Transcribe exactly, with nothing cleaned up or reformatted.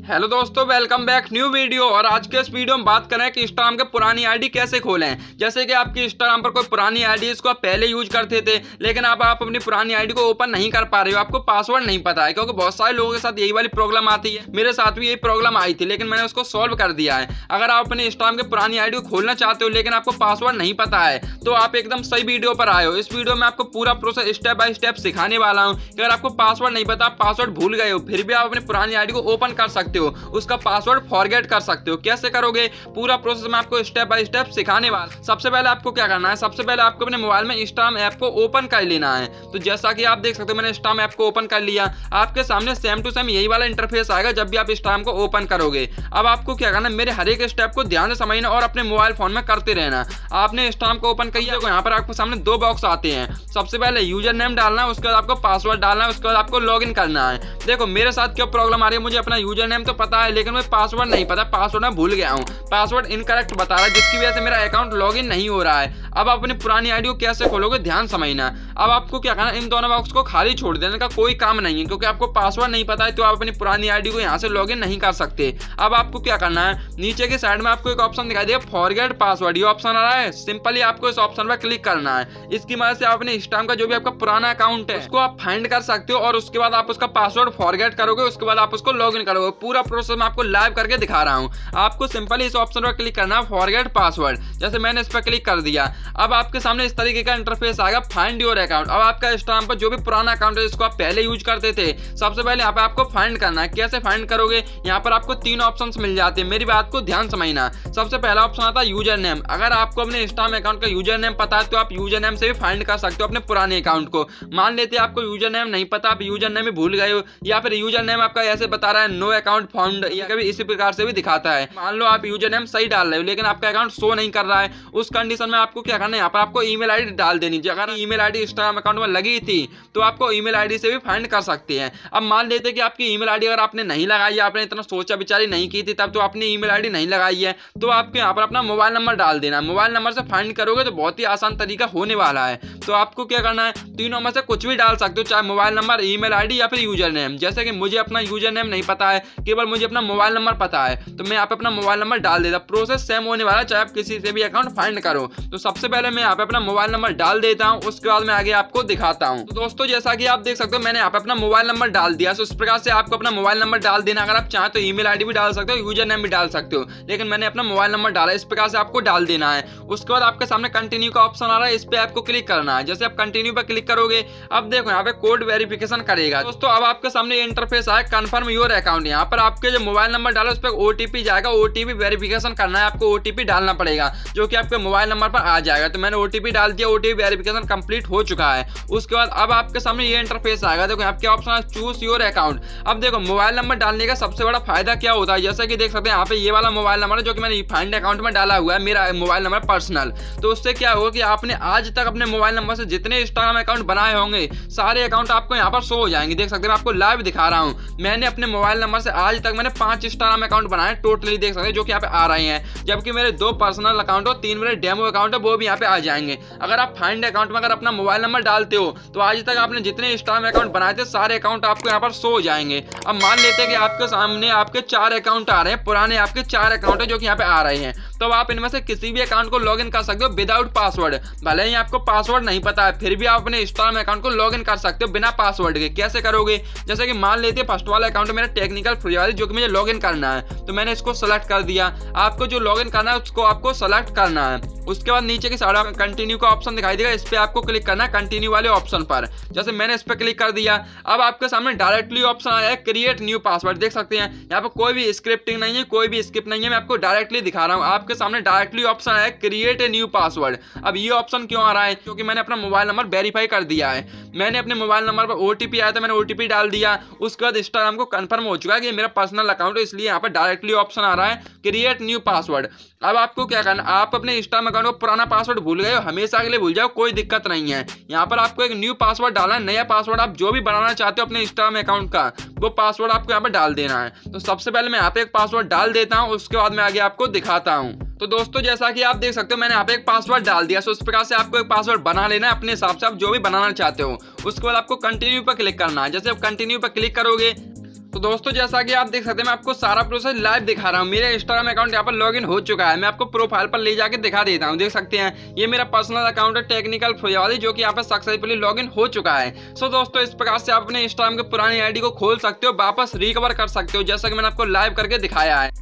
Hello दोस्तों, welcome back new video. और आज के इस वीडियो में बात करें कि इंस्टाग्राम के पुरानी आईडी कैसे खोलें। जैसे कि आपकी इंस्टाग्राम पर कोई पुरानी आईडी इसको आप पहले यूज करते थे, लेकिन अब आप अपनी पुरानी आईडी को ओपन नहीं कर पा रहे हो, आपको पासवर्ड नहीं पता है। क्योंकि बहुत सारे लोगों के साथ यही वाली प्रॉब्लम आती है, मेरे साथ भी यही प्रॉब्लम आई थी, लेकिन मैंने उसको सॉल्व कर दिया है। अगर आप अपने इंस्टाग्राम के पुरानी आईडी को खोलना चाहते हो लेकिन आपको पासवर्ड नहीं पता है, तो आप एकदम सही वीडियो पर आए हो। इस वीडियो में आपको पूरा प्रोसेस स्टेप बाय स्टेप सिखाने वाला हूँ। अगर आपको पासवर्ड नहीं पता, पासवर्ड भूल गए हो, फिर भी आप अपनी पुरानी आईडी को ओपन कर सकते हो, उसका पासवर्ड फॉरगेट कर सकते हो। कैसे करोगे, पूरा प्रोसेस मैं आपको स्टेप बाय स्टेप सिखाने वाला। सबसे पहले आपको क्या करना है, सबसे पहले आपको अपने मोबाइल में इंस्टाग्राम ऐप को ओपन कर लेना है। तो जैसा कि आप देख सकते हो, मैंने इंस्टाग्राम ऐप को ओपन कर लिया। आपके सामने सेम टू सेम यही वाला इंटरफेस आएगा जब भी आप इंस्टाग्राम को ओपन करोगे। अब आपको क्या करना है, मेरे हर एक स्टेप को ध्यान से समझना और अपने मोबाइल फोन में करते रहना। आपने इंस्टाग्राम को ओपन किया, यहाँ पर आपके सामने दो बॉक्स आते हैं। सबसे पहले यूजर नेम डालना है, उसके बाद आपको पासवर्ड डालना है, उसके बाद आपको लॉगिन करना है। देखो मेरे साथ क्या प्रॉब्लम आ रही है, मुझे अपना यूजर नेम तो पता है लेकिन मैं पासवर्ड नहीं पता, पासवर्ड मैं भूल गया हूँ, पासवर्ड इनकरेक्ट बता रहा है, जिसकी वजह से मेरा अकाउंट लॉगिन नहीं हो रहा है। अब आप अपनी पुरानी आईडी को कैसे खोलोगे, ध्यान समझना। अब आपको क्या करना है, इन दोनों बॉक्स को खाली छोड़ देने का कोई काम नहीं है, क्योंकि आपको पासवर्ड नहीं पता है तो आप अपनी पुरानी आईडी को यहाँ से लॉगिन नहीं कर सकते। अब आपको क्या करना है, नीचे की साइड में आपको एक ऑप्शन दिखाई देगा फॉरगेट पासवर्ड, ये ऑप्शन आ रहा है। सिंपली आपको इस ऑप्शन पर क्लिक करना है। इसकी मदद से आप अपने इंस्टाग्राम का जो भी आपका पुराना अकाउंट है उसको आप फाइंड कर सकते हो, और उसके बाद आप उसका पासवर्ड फॉरगेट करोगे, उसके बाद आप उसको लॉगिन करोगे। पूरा प्रोसेस मैं आपको लाइव करके दिखा रहा हूँ। आपको सिंपली इस ऑप्शन पर क्लिक करना है फॉरगेट पासवर्ड। जैसे मैंने इस पर क्लिक कर दिया, अब आपके सामने इस तरीके का इंटरफेस आएगा, फाइंड योर अकाउंट। अब आपका इंस्टाग्राम पर जो भी पुराना अकाउंट है जिसको आप पहले यूज करते थे, सबसे पहले यहाँ पे आपको फाइंड करना है। कैसे फाइंड करोगे, यहाँ पर आपको तीन ऑप्शंस मिल जाते हैं, मेरी बात को ध्यान समझना। सबसे पहला ऑप्शन आता है यूजर नेम। अगर आपको अपने इंस्टाग्राम अकाउंट का यूजर नेम पता है तो आप यूजर नेम से भी फाइंड कर सकते हो अपने पुराने अकाउंट को। मान लेते हैं आपको यूजर नेम नहीं पता, आप यूजर नेम ही भूल गए हो, या फिर यूजर नेम आपका ऐसे बता रहा है नो अकाउंट फाउंड, या कभी इसी प्रकार से भी दिखाता है। मान लो आप यूजर नेम सही डाल रहे हो लेकिन आपका अकाउंट शो नहीं कर रहा है, उस कंडीशन में आपको क्या करना है, यहाँ पर आपको ईमेल आईडी डाल देनी चाहिए। अगर ईमेल आईडी इंस्टाग्राम अकाउंट में लगी थी तो आपको ईमेल आईडी से भी फाइंड कर सकते हैं। अब मान लेते हैं कि आपकी ईमेल आईडी अगर आपने नहीं लगाई है, आपने इतना सोचा विचारी नहीं की थी, तब तो आपने ईमेल आईडी नहीं लगाई है, तो आपको यहाँ पर अपना मोबाइल नंबर डाल देना। मोबाइल नंबर से फाइंड करोगे तो बहुत ही आसान तरीका होने वाला है। तो आपको क्या करना है, तीनों में से कुछ भी डाल सकते हो, चाहे मोबाइल नंबर, ईमेल आईडी या फिर यूजर नेम। जैसे कि मुझे अपना यूजर नेम नहीं पता है, केवल मुझे अपना मोबाइल नंबर पता है, तो मैं यहाँ पे अपना मोबाइल नंबर डाल देता। प्रोसेस सेम होने वाला है, चाहे आप किसी से भी अकाउंट फाइंड करो। तो सबसे पहले मैं यहाँ पे अपना मोबाइल नंबर डाल देता हूँ, उसके बाद मैं आगे आपको दिखाता हूँ। तो दोस्तों जैसा कि आप देख सकते हो, मैंने यहाँ पे अपना मोबाइल नंबर डाल दिया। तो इस प्रकार से आपको अपना मोबाइल नंबर डाल देना। अगर आप चाहें तो ईमेल आईडी भी डाल सकते हो, यूजर नेम भी डाल सकते हो, लेकिन मैंने अपना मोबाइल नंबर डाला, इस प्रकार से आपको डाल देना है। उसके बाद आपके सामने कंटिन्यू का ऑप्शन आ रहा है, इस पे आपको क्लिक करना है। जैसे आप कंटिन्यू पर क्लिक करोगे, अब देखो यहाँ पे कोड वेरिफिकेशन करेगा। दोस्तों अब आपके सामने इंटरफेस आया कन्फर्म योर अकाउंट। यहाँ पर आपके जो मोबाइल नंबर डाला उस पर ओटीपी जाएगा, ओटीपी वेरिफिकेशन करना है, आपको ओटीपी डालना पड़ेगा जो कि आपके मोबाइल नंबर पर आ जाएगा। तो मैंने ओटीपी डाल दिया, ओटीपी वेरिफिकेशन कंप्लीट हो चुका है। उसके बाद अब आपके सामने ये इंटरफेस आएगा। देखो यहाँ पे ऑप्शन है चूज योर अकाउंट। अब देखो मोबाइल नंबर डालने का सबसे बड़ा फायदा क्या होता है, जैसे कि देख सकते हैं यहाँ पे ये वाला मोबाइल नंबर है जो कि मैंने फाइंड अकाउंट में डाला हुआ है, मेरा मोबाइल नंबर पर्सनल। तो उससे क्या होगा कि आपने आज तक अपने मोबाइल नंबर से जितने इंस्टाग्राम अकाउंट बनाए होंगे, सारे अकाउंट आपको यहाँ पर शो हो जाएंगे। देख सकते हैं, मैं आपको लाइव दिखा रहा हूँ। मैंने अपने मोबाइल नंबर से आज तक मैंने पांच इंस्टाग्राम अकाउंट बनाए टोटली, देख सकते हैं, जो कि यहाँ पे आ रहे हैं। जबकि मेरे दो पर्सनल अकाउंट और तीन मेरे डेमो अकाउंट है, वो भी यहाँ पे आ जाएंगे। अगर आप फाइंड अकाउंट में अगर अपना मोबाइल नंबर डालते हो तो आज तक आपने जितने इंस्टाग्राम अकाउंट बनाए थे, सारे अकाउंट आपको यहाँ पर शो हो जाएंगे। अब मान लेते हैं कि आपके सामने आपके चार अकाउंट आ रहे हैं, पुराने आपके चार अकाउंट है जो कि यहाँ पे आ रहे हैं, तो आप इनमें से किसी भी अकाउंट को लॉगिन कर सकते हो विदाउट पासवर्ड। भले ही आपको पासवर्ड नहीं पता है, फिर भी आप अपने इंस्टाग्राम अकाउंट को लॉगिन कर सकते हो बिना पासवर्ड के। कैसे करोगे, जैसे कि मान लेते हैं फर्स्ट वाला अकाउंट मेरा टेक्निकल फ्री वाली, जो कि मुझे लॉगिन करना है, तो मैंने इसको सेलेक्ट कर दिया। आपको जो लॉगिन करना है उसको आपको सेलेक्ट करना है। उसके बाद नीचे की साइड में कंटिन्यू का ऑप्शन दिखाई देगा, इस पे आपको क्लिक करना है कंटिन्यू वाले ऑप्शन पर। जैसे मैंने इस पे क्लिक कर दिया, अब आपके सामने डायरेक्टली ऑप्शन आया है क्रिएट न्यू पासवर्ड। देख सकते हैं यहाँ पे कोई भी स्क्रिप्टिंग नहीं है, कोई भी स्किप नहीं है, मैं आपको डायरेक्टली दिखा रहा हूँ। आपके सामने डायरेक्टली ऑप्शन आया है क्रिएट ए न्यू पासवर्ड। अब ये ऑप्शन क्यों आ रहा है, क्योंकि मैंने अपना मोबाइल नंबर वेरीफाई कर दिया है। मैंने अपने मोबाइल नंबर पर ओटीपी आया था, मैंने ओटीपी डाल दिया। उसके बाद इंस्टाग्राम को कंफर्म हो चुका है कि मेरा पर्सनल अकाउंट है, इसलिए यहाँ पर डायरेक्टली ऑप्शन आ रहा है क्रिएट न्यू पासवर्ड। अब आपको क्या करना, आप अपने इंस्टाग्राम अकाउंट को पुराना पासवर्ड भूल गए हो, हमेशा के लिए भूल जाओ, कोई दिक्कत नहीं है। यहाँ पर आपको एक न्यू पासवर्ड डालना है, नया पासवर्ड आप जो भी बनाना चाहते हो अपने इंस्टाग्राम अकाउंट का, वो पासवर्ड आपको यहाँ पर डाल देना है। तो सबसे पहले मैं यहाँ पे एक पासवर्ड डाल देता हूँ, उसके बाद मैं आगे आपको दिखाता हूँ। तो दोस्तों जैसा कि आप देख सकते हो, मैंने यहाँ पे एक पासवर्ड डाल दिया। सो इस प्रकार से आपको एक पासवर्ड बना लेना है अपने हिसाब से, आप जो भी बनाना चाहते हो। उसके बाद आपको कंटिन्यू पर क्लिक करना है। जैसे आप कंटिन्यू पर क्लिक करोगे, तो दोस्तों जैसा कि आप देख सकते हैं मैं आपको सारा प्रोसेस लाइव दिखा रहा हूँ। मेरा इंस्टाग्राम अकाउंट यहाँ पर लॉगिन हो चुका है। मैं आपको प्रोफाइल पर ले जाके दिखा देता हूँ। देख सकते हैं ये मेरा पर्सनल अकाउंट है टेक्निकल फुयादी, जो कि यहाँ पर सक्सेसफुली लॉगिन हो चुका है। सो दोस्तों इस प्रकार से आप अपने इंस्टाग्राम के पुरानी आईडी को खोल सकते हो, वापस रिकवर कर सकते हो, जैसा कि मैंने आपको लाइव करके दिखाया है।